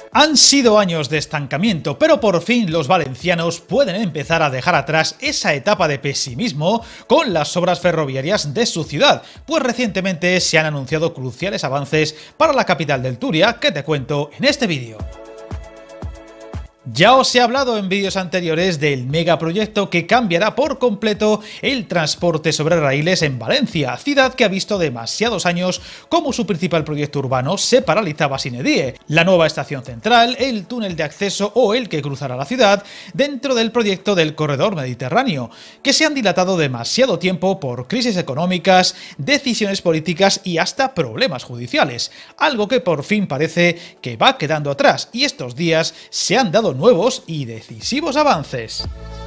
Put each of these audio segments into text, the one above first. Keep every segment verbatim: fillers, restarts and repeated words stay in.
Han sido años de estancamiento, pero por fin los valencianos pueden empezar a dejar atrás esa etapa de pesimismo con las obras ferroviarias de su ciudad, pues recientemente se han anunciado cruciales avances para la capital del Turia, que te cuento en este vídeo. Ya os he hablado en vídeos anteriores del megaproyecto que cambiará por completo el transporte sobre raíles en Valencia, ciudad que ha visto demasiados años como su principal proyecto urbano se paralizaba sin edie. La nueva estación central, el túnel de acceso o el que cruzará la ciudad dentro del proyecto del corredor mediterráneo, que se han dilatado demasiado tiempo por crisis económicas, decisiones políticas y hasta problemas judiciales, algo que por fin parece que va quedando atrás y estos días se han dado nuevos y decisivos avances.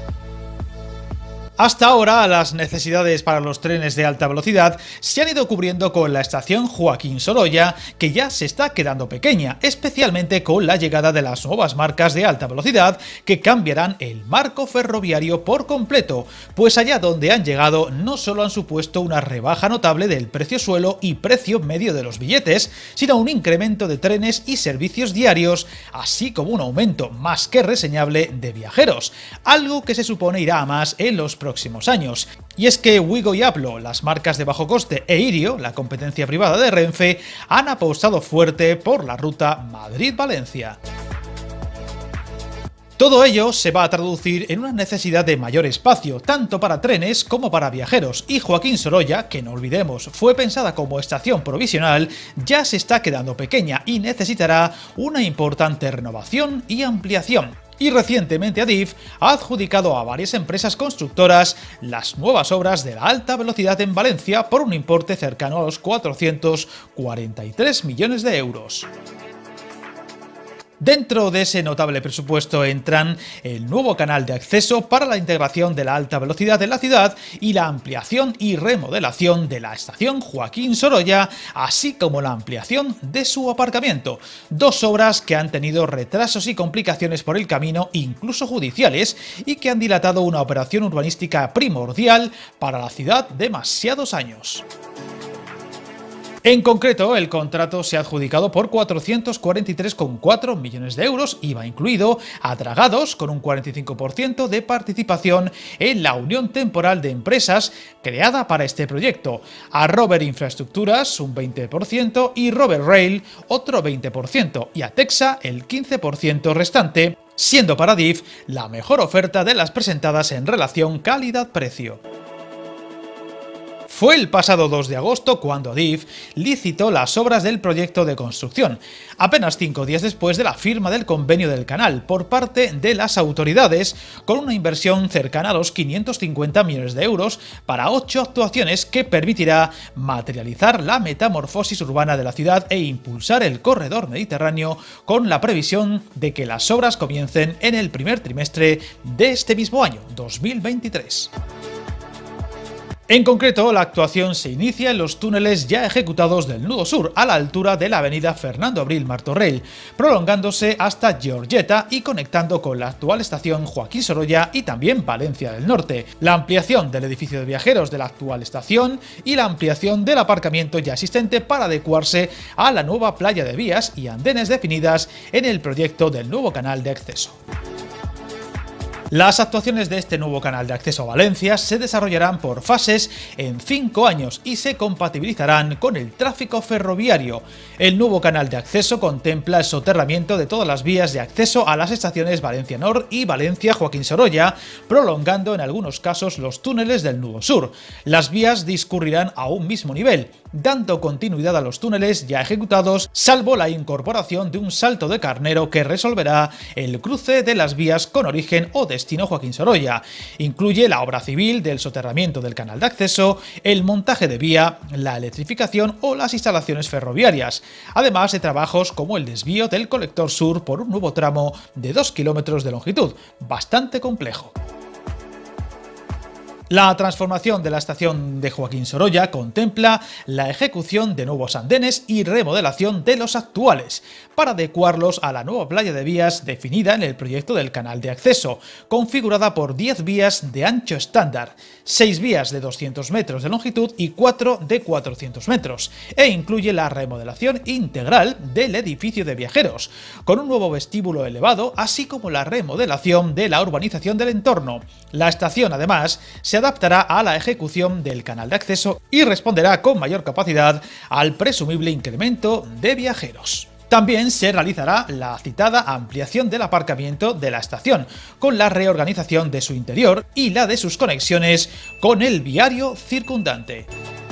Hasta ahora, las necesidades para los trenes de alta velocidad se han ido cubriendo con la estación Joaquín Sorolla, que ya se está quedando pequeña, especialmente con la llegada de las nuevas marcas de alta velocidad que cambiarán el marco ferroviario por completo, pues allá donde han llegado no solo han supuesto una rebaja notable del precio suelo y precio medio de los billetes, sino un incremento de trenes y servicios diarios, así como un aumento más que reseñable de viajeros, algo que se supone irá a más en los próximos años. Y es que Wigo y Aplo, las marcas de bajo coste, e Irio, la competencia privada de Renfe, han apostado fuerte por la ruta Madrid-Valencia. Todo ello se va a traducir en una necesidad de mayor espacio, tanto para trenes como para viajeros, y Joaquín Sorolla, que no olvidemos fue pensada como estación provisional, ya se está quedando pequeña y necesitará una importante renovación y ampliación. Y recientemente Adif ha adjudicado a varias empresas constructoras las nuevas obras de la alta velocidad en Valencia por un importe cercano a los cuatrocientos cuarenta y tres millones de euros. Dentro de ese notable presupuesto entran el nuevo canal de acceso para la integración de la alta velocidad en la ciudad y la ampliación y remodelación de la estación Joaquín Sorolla, así como la ampliación de su aparcamiento. Dos obras que han tenido retrasos y complicaciones por el camino, incluso judiciales, y que han dilatado una operación urbanística primordial para la ciudad demasiados años. En concreto, el contrato se ha adjudicado por cuatrocientos cuarenta y tres coma cuatro millones de euros, I V A incluido, a Dragados, con un cuarenta y cinco por ciento de participación en la unión temporal de empresas creada para este proyecto, a Rober Infraestructuras, un veinte por ciento, y Rober Rail, otro veinte por ciento, y a Texa, el quince por ciento restante, siendo para Adif la mejor oferta de las presentadas en relación calidad-precio. Fue el pasado dos de agosto cuando Adif licitó las obras del proyecto de construcción, apenas cinco días después de la firma del convenio del canal por parte de las autoridades, con una inversión cercana a los quinientos cincuenta millones de euros para ocho actuaciones que permitirá materializar la metamorfosis urbana de la ciudad e impulsar el corredor mediterráneo, con la previsión de que las obras comiencen en el primer trimestre de este mismo año, dos mil veintitrés. En concreto, la actuación se inicia en los túneles ya ejecutados del nudo sur, a la altura de la avenida Fernando Abril Martorell, prolongándose hasta Giorgeta y conectando con la actual estación Joaquín Sorolla y también Valencia del Norte, la ampliación del edificio de viajeros de la actual estación y la ampliación del aparcamiento ya existente para adecuarse a la nueva playa de vías y andenes definidas en el proyecto del nuevo canal de acceso. Las actuaciones de este nuevo canal de acceso a Valencia se desarrollarán por fases en cinco años y se compatibilizarán con el tráfico ferroviario. El nuevo canal de acceso contempla el soterramiento de todas las vías de acceso a las estaciones Valencia Nor y Valencia Joaquín Sorolla, prolongando en algunos casos los túneles del nudo sur. Las vías discurrirán a un mismo nivel, dando continuidad a los túneles ya ejecutados, salvo la incorporación de un salto de carnero que resolverá el cruce de las vías con origen o destino Joaquín Sorolla. Incluye la obra civil del soterramiento del canal de acceso, el montaje de vía, la electrificación o las instalaciones ferroviarias, además de trabajos como el desvío del colector sur por un nuevo tramo de dos kilómetros de longitud, bastante complejo. La transformación de la estación de Joaquín Sorolla contempla la ejecución de nuevos andenes y remodelación de los actuales, para adecuarlos a la nueva playa de vías definida en el proyecto del canal de acceso, configurada por diez vías de ancho estándar, seis vías de doscientos metros de longitud y cuatro de cuatrocientos metros, e incluye la remodelación integral del edificio de viajeros, con un nuevo vestíbulo elevado, así como la remodelación de la urbanización del entorno. La estación, además, se adaptará a la ejecución del canal de acceso y responderá con mayor capacidad al presumible incremento de viajeros. También se realizará la citada ampliación del aparcamiento de la estación, con la reorganización de su interior y la de sus conexiones con el viario circundante.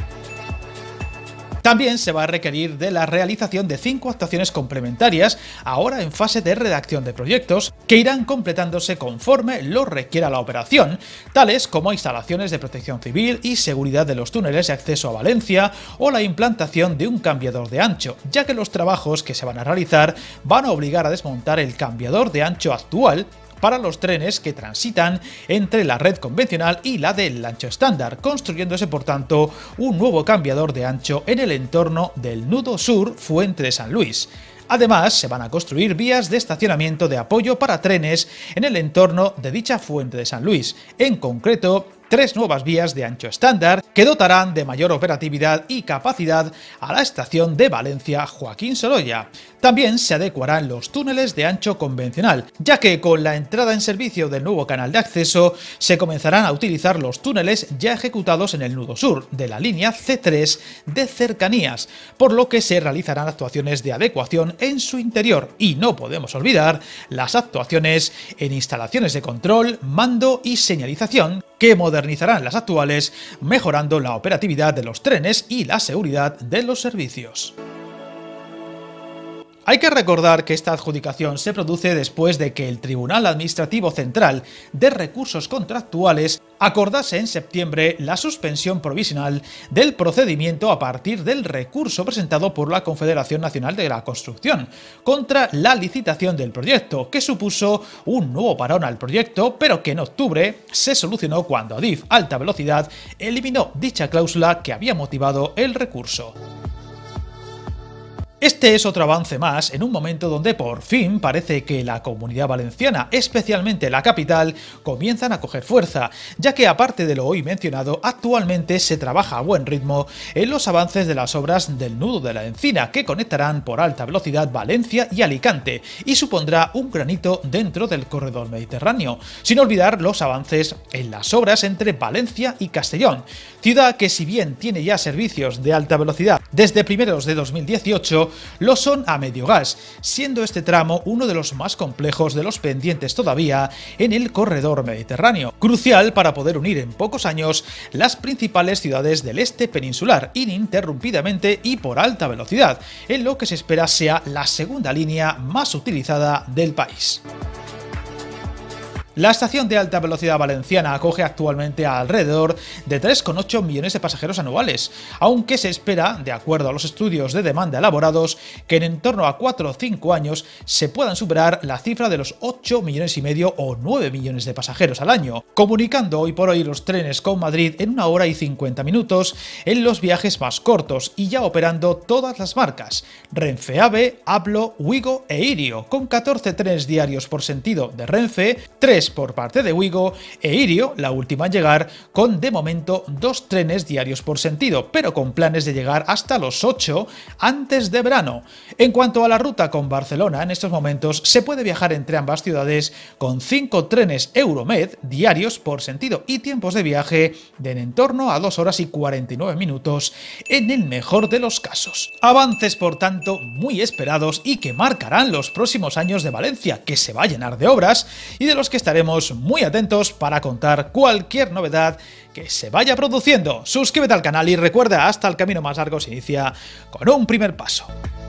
También se va a requerir de la realización de cinco actuaciones complementarias, ahora en fase de redacción de proyectos, que irán completándose conforme lo requiera la operación, tales como instalaciones de protección civil y seguridad de los túneles de acceso a Valencia o la implantación de un cambiador de ancho, ya que los trabajos que se van a realizar van a obligar a desmontar el cambiador de ancho actual para los trenes que transitan entre la red convencional y la del ancho estándar, construyéndose por tanto un nuevo cambiador de ancho en el entorno del nudo sur Fuente de San Luis. Además, se van a construir vías de estacionamiento de apoyo para trenes en el entorno de dicha Fuente de San Luis, en concreto tres nuevas vías de ancho estándar que dotarán de mayor operatividad y capacidad a la estación de Valencia Joaquín Sorolla. También se adecuarán los túneles de ancho convencional, ya que con la entrada en servicio del nuevo canal de acceso se comenzarán a utilizar los túneles ya ejecutados en el nudo sur de la línea C tres de cercanías, por lo que se realizarán actuaciones de adecuación en su interior y no podemos olvidar las actuaciones en instalaciones de control, mando y señalización que modernizarán las actuales, mejorando la operatividad de los trenes y la seguridad de los servicios. Hay que recordar que esta adjudicación se produce después de que el Tribunal Administrativo Central de Recursos Contractuales acordase en septiembre la suspensión provisional del procedimiento a partir del recurso presentado por la Confederación Nacional de la Construcción contra la licitación del proyecto, que supuso un nuevo parón al proyecto, pero que en octubre se solucionó cuando Adif Alta Velocidad eliminó dicha cláusula que había motivado el recurso. Este es otro avance más en un momento donde por fin parece que la Comunidad Valenciana, especialmente la capital, comienzan a coger fuerza, ya que aparte de lo hoy mencionado, actualmente se trabaja a buen ritmo en los avances de las obras del nudo de la Encina, que conectarán por alta velocidad Valencia y Alicante, y supondrá un granito dentro del corredor mediterráneo, sin olvidar los avances en las obras entre Valencia y Castellón, ciudad que si bien tiene ya servicios de alta velocidad desde primeros de dos mil dieciocho, lo son a medio gas, siendo este tramo uno de los más complejos de los pendientes todavía en el corredor mediterráneo, crucial para poder unir en pocos años las principales ciudades del este peninsular ininterrumpidamente y por alta velocidad, en lo que se espera sea la segunda línea más utilizada del país. La estación de alta velocidad valenciana acoge actualmente a alrededor de tres coma ocho millones de pasajeros anuales, aunque se espera, de acuerdo a los estudios de demanda elaborados, que en torno a cuatro o cinco años se puedan superar la cifra de los ocho millones y medio o nueve millones de pasajeros al año, comunicando hoy por hoy los trenes con Madrid en una hora y cincuenta minutos en los viajes más cortos y ya operando todas las marcas: Renfe AVE, Ablo, Wigo e Irio, con catorce trenes diarios por sentido de Renfe, tres por parte de Wigo e Irio, la última en llegar, con de momento dos trenes diarios por sentido, pero con planes de llegar hasta los ocho antes de verano. En cuanto a la ruta con Barcelona, en estos momentos se puede viajar entre ambas ciudades con cinco trenes Euromed diarios por sentido y tiempos de viaje de en torno a dos horas y cuarenta y nueve minutos en el mejor de los casos. Avances, por tanto, muy esperados y que marcarán los próximos años de Valencia, que se va a llenar de obras y de los que estaremos muy atentos para contar cualquier novedad que se vaya produciendo. Suscríbete al canal y recuerda, hasta el camino más largo se inicia con un primer paso.